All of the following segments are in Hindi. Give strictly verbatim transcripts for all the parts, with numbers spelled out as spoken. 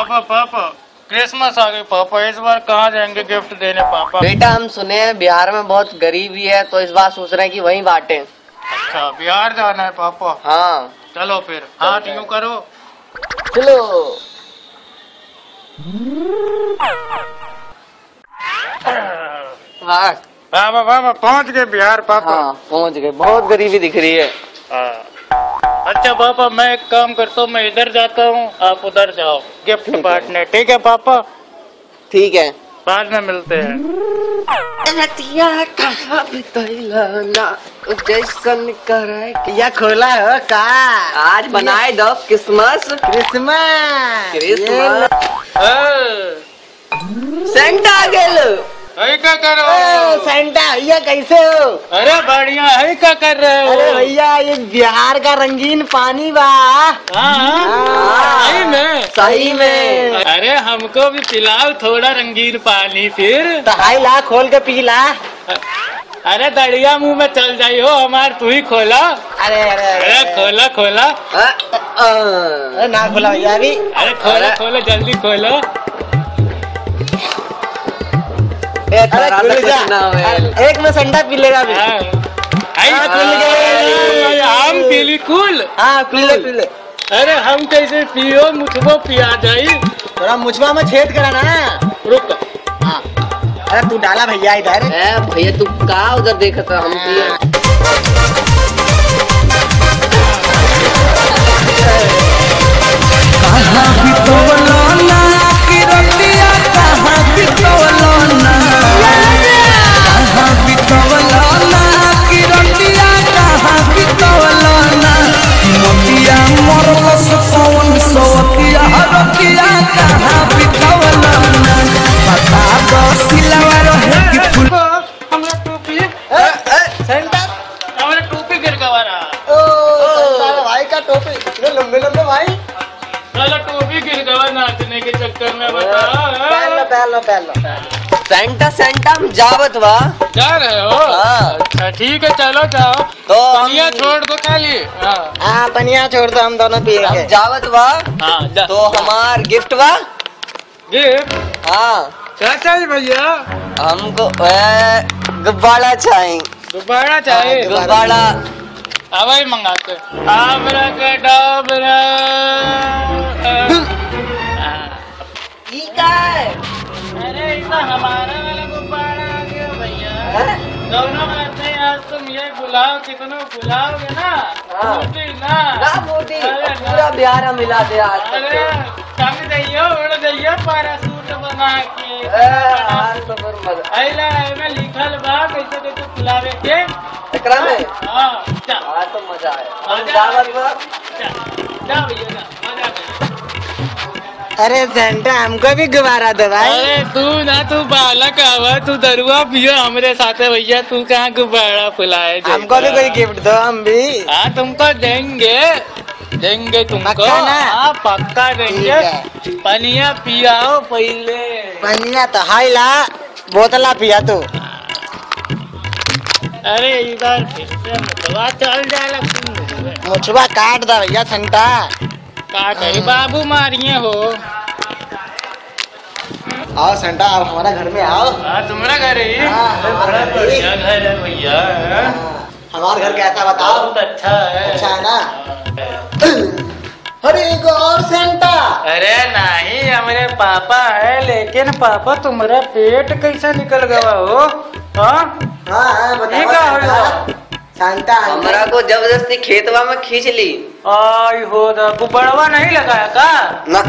पापा पापा क्रिसमस आ गई पापा, इस बार कहाँ जाएंगे गिफ्ट देने पापा? बेटा हम सुने हैं बिहार में बहुत गरीबी है, तो इस बार सोच रहे हैं कि वहीं बांटे। अच्छा बिहार जाना है पापा? हाँ चलो फिर हाथ यूं करो। चलो। हाँ पापा पापा पहुँच गए बिहार पापा। हाँ पहुँच गए, बहुत गरीबी दिख रही है। हाँ। अच्छा पापा मैं एक काम करता हूँ, मैं इधर जाता हूँ आप उधर जाओ गिफ्ट बांटने, ठीक है पापा? ठीक है, बाद में मिलते हैं। या खोला हो का आज बनाए दो क्रिसमस क्रिसमस क्रिसमस सेंटा आ गेल। अरे क्या कर रहे हो? सेंटा भैया कैसे हो? अरे बढ़िया है, क्या कर रहे हो? अरे भैया ये बिहार का रंगीन पानी बा। सही में सही में। अरे हमको भी पिलाओ थोड़ा रंगीन पानी फिर। तो हाई ला खोल के पी ला। अरे दड़िया मुंह में चल जाई हो हमार, तू ही खोला। अरे अरे अरे खोला खोला। अरे ना खोला भैया अभी। अरे खोलो खोलो जल्दी खोलो। एक में संडा पी लेगा भी। हम पीली कूल। हाँ पीले पीले। अरे हम कैसे पियो, मुझको पिया जाई। थोड़ा मुझवा में छेद करा ना। रुक। हाँ अरे तू डाला भैया इधर। भैया तू कहाँ उधर देखा था? हम लंबे लंबे भाई चलो टोपी गिर गया नाचने के चक्कर में। बता पहलो पहलो पहलो सेंटा सेंटा हम जावत बा। जा रहे हो? अच्छा ठीक है चलो जाओ। तो पनिया छोड़ दो खाली। हाँ पनिया छोड़ दो, हम दोनों पी रहे जावत बा। हाँ जा। तो हमार गिफ्ट बा। गिफ्ट? हाँ क्या चाहिए भैया? हमको गुब्बारा चाहिए। गुब्बारा चाहिए? गुब्बारा अब ही मंगाते। आबरा के डाबरा। अरे इतना हमारा वाला गुब्बारा आ गया भैया। दोनों बात नहीं, आज तुम ये बुलाओ कितना बुलाओगे ना मोटी ना ना मोटी पूरा बिहार मिला दे आज। अरे कम जाइयो उड़ जाइयो पैराशूट बना के। अइला में लिखल बा कैसे कैसे बुलावे के एकरा में। हाँ आज तो मजा आया। जा भैया मजा। अरे सेंटा हमको भी गुब्बारा दो भाई। अरे तू ना तू बालक आवा, तू दरुआ पियो हमरे साथ भैया, तू कहाँ गुब्बारा फुलाए? हमको भी कोई गिफ्ट दो हम भी। हाँ तुमको देंगे देंगे तुमको। पक्का ना? हाँ पक्का देंगे। पनिया पियाओ पहले। पनिया तो हाई ला, बोतला पिया तू। अरे इधर फिर से मुझवा चल जाए। मुझवा काट दो भैया सेंटा। काट बाबू मारिए हो। आओ सेंटा आप हमारा घर में आओ। हाँ तुम्हारा घर है? हाँ, बड़ा बढ़िया घर है भैया। हमारा घर कैसा बताओ? बहुत अच्छा है। अच्छा है ना? अरे एक और सेंटा। अरे नहीं हमारे पापा है, लेकिन पापा तुम्हारा पेट कैसा निकल गया हो? हाँ हाँ बताओ। सेंटा हमारा को जबरदस्ती खेतवा में खींच ली। आई हो गुब्बारा नहीं लगाया का ना?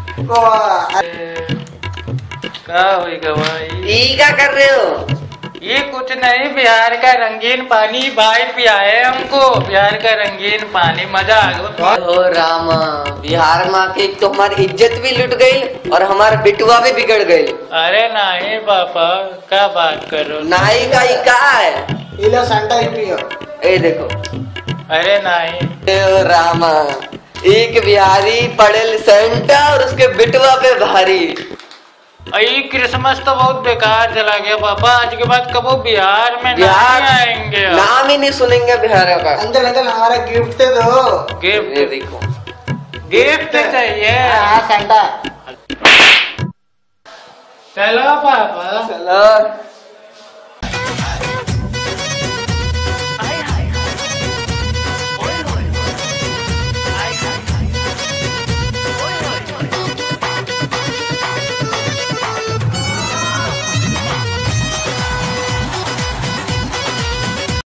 क्या होगा भाई? ये क्या कर रहे हो? ये कुछ नहीं, बिहार का रंगीन पानी भाई पियाए हमको। बिहार का रंगीन पानी, मजा आ गया। ओ रामा, बिहार में आके तो हमारी इज्जत भी लुट गई और हमारा बिटुआ भी बिगड़ गई। अरे नहीं पापा क्या बात करो? नहीं का ही का है? ये लो सेंटा ही पियो। ए देखो। अरे नहीं। ओ रामा, एक बिहारी पड़ेल सेंटा और उसके बिटुआ पे भारी। ये क्रिसमस तो बहुत बेकार चला गया पापा। आज के बाद कबो बिहार में बिहार नहीं आएंगे। नाम ही नहीं सुनेंगे बिहार का। अंदर अंदर हमारा गिफ्ट दे दो। गिफ्ट देखो, गिफ्ट चाहिए। हाँ सेंटा। चलो पापा। चलो।